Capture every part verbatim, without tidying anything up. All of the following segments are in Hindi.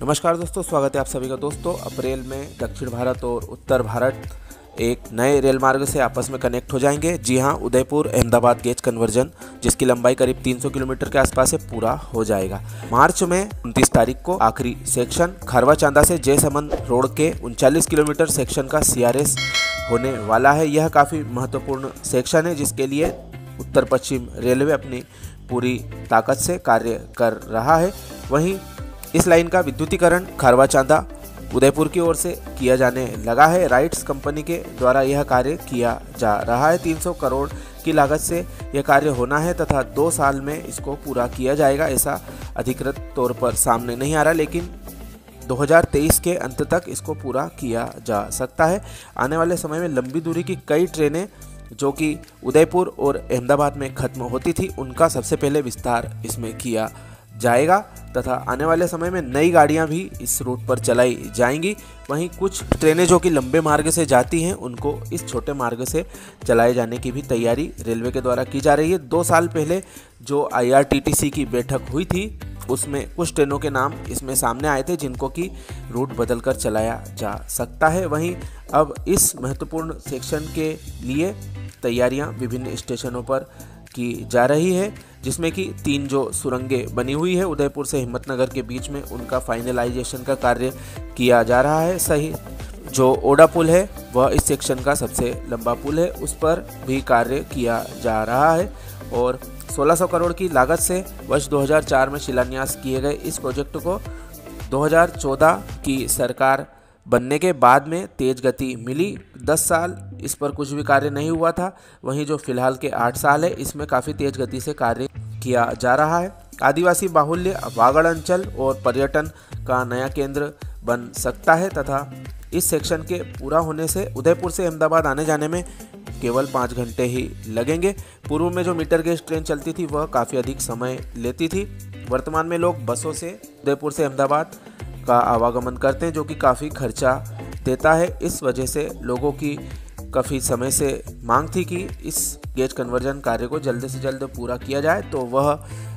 नमस्कार दोस्तों, स्वागत है आप सभी का। दोस्तों, अप्रैल में दक्षिण भारत और उत्तर भारत एक नए रेल मार्ग से आपस में कनेक्ट हो जाएंगे। जी हां, उदयपुर अहमदाबाद गेज कन्वर्जन, जिसकी लंबाई करीब तीन सौ किलोमीटर के आसपास से पूरा हो जाएगा। मार्च में उनतीस तारीख को आखिरी सेक्शन खारवा चांदा से जयसमंद रोड के उनचालीस किलोमीटर सेक्शन का सीआरएस होने वाला है। यह काफ़ी महत्वपूर्ण सेक्शन है, जिसके लिए उत्तर पश्चिम रेलवे अपनी पूरी ताकत से कार्य कर रहा है। वहीं इस लाइन का विद्युतीकरण खारवा चांदा उदयपुर की ओर से किया जाने लगा है। राइट्स कंपनी के द्वारा यह कार्य किया जा रहा है। तीन सौ करोड़ की लागत से यह कार्य होना है तथा दो साल में इसको पूरा किया जाएगा। ऐसा अधिकृत तौर पर सामने नहीं आ रहा, लेकिन दो हज़ार तेईस के अंत तक इसको पूरा किया जा सकता है। आने वाले समय में लंबी दूरी की कई ट्रेनें जो कि उदयपुर और अहमदाबाद में खत्म होती थी, उनका सबसे पहले विस्तार इसमें किया जाएगा तथा आने वाले समय में नई गाड़ियां भी इस रूट पर चलाई जाएंगी। वहीं कुछ ट्रेनें जो कि लंबे मार्ग से जाती हैं, उनको इस छोटे मार्ग से चलाए जाने की भी तैयारी रेलवे के द्वारा की जा रही है। दो साल पहले जो आईआरटीटीसी की बैठक हुई थी, उसमें कुछ ट्रेनों के नाम इसमें सामने आए थे जिनको कि रूट बदलकर चलाया जा सकता है। वहीं अब इस महत्वपूर्ण सेक्शन के लिए तैयारियां विभिन्न स्टेशनों पर की जा रही है, जिसमें कि तीन जो सुरंगें बनी हुई है उदयपुर से हिम्मतनगर के बीच में, उनका फाइनलाइजेशन का कार्य किया जा रहा है। सही जो ओडा पुल है वह इस सेक्शन का सबसे लंबा पुल है, उस पर भी कार्य किया जा रहा है। और सोलह सौ करोड़ की लागत से वर्ष दो हज़ार चार में शिलान्यास किए गए इस प्रोजेक्ट को दो हज़ार चौदह की सरकार बनने के बाद में तेज गति मिली। दस साल इस पर कुछ भी कार्य नहीं हुआ था। वहीं जो फिलहाल के आठ साल है, इसमें काफ़ी तेज गति से कार्य किया जा रहा है। आदिवासी बाहुल्य वागड़ अंचल और पर्यटन का नया केंद्र बन सकता है तथा इस सेक्शन के पूरा होने से उदयपुर से अहमदाबाद आने जाने में केवल पाँच घंटे ही लगेंगे। पूर्व में जो मीटर गेज ट्रेन चलती थी वह काफ़ी अधिक समय लेती थी। वर्तमान में लोग बसों से उदयपुर से अहमदाबाद का आवागमन करते हैं, जो कि काफ़ी खर्चा देता है। इस वजह से लोगों की काफ़ी समय से मांग थी कि इस गेज कन्वर्जन कार्य को जल्द से जल्द पूरा किया जाए, तो वह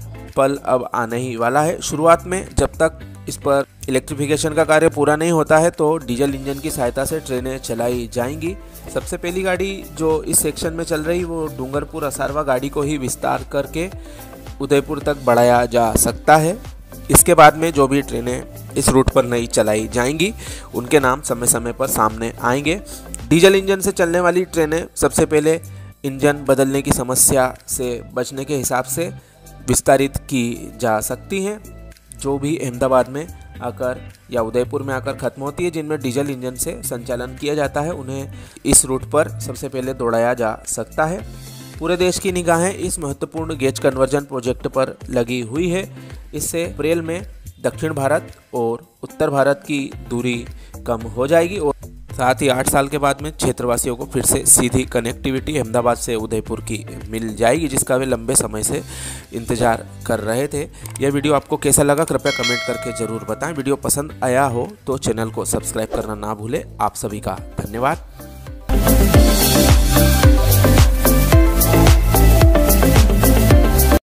पल अब आने ही वाला है। शुरुआत में जब तक इस पर इलेक्ट्रिफिकेशन का कार्य पूरा नहीं होता है, तो डीजल इंजन की सहायता से ट्रेनें चलाई जाएंगी। सबसे पहली गाड़ी जो इस सेक्शन में चल रही वो डूंगरपुर असारवा गाड़ी को ही विस्तार करके उदयपुर तक बढ़ाया जा सकता है। इसके बाद में जो भी ट्रेनें इस रूट पर नई चलाई जाएंगी, उनके नाम समय समय पर सामने आएंगे। डीजल इंजन से चलने वाली ट्रेनें सबसे पहले इंजन बदलने की समस्या से बचने के हिसाब से विस्तारित की जा सकती हैं, जो भी अहमदाबाद में आकर या उदयपुर में आकर ख़त्म होती है, जिनमें डीजल इंजन से संचालन किया जाता है, उन्हें इस रूट पर सबसे पहले दौड़ाया जा सकता है। पूरे देश की निगाहें इस महत्वपूर्ण गेज कन्वर्जन प्रोजेक्ट पर लगी हुई है। इससे अप्रैल में दक्षिण भारत और उत्तर भारत की दूरी कम हो जाएगी और साथ ही आठ साल के बाद में क्षेत्रवासियों को फिर से सीधी कनेक्टिविटी अहमदाबाद से उदयपुर की मिल जाएगी, जिसका वे लंबे समय से इंतजार कर रहे थे। यह वीडियो आपको कैसा लगा कृपया कमेंट करके ज़रूर बताएं। वीडियो पसंद आया हो तो चैनल को सब्सक्राइब करना ना भूलें। आप सभी का धन्यवाद।